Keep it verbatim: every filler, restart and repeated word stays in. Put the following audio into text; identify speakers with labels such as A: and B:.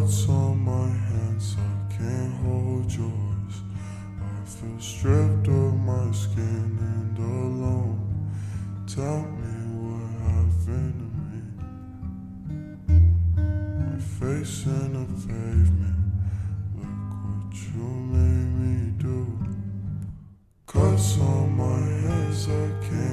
A: Cuts on my hands, I can't hold yours. I feel stripped of my skin and alone. Tell me what happened to me. My face in the pavement, look what you made me do. Cuts on my hands, I can't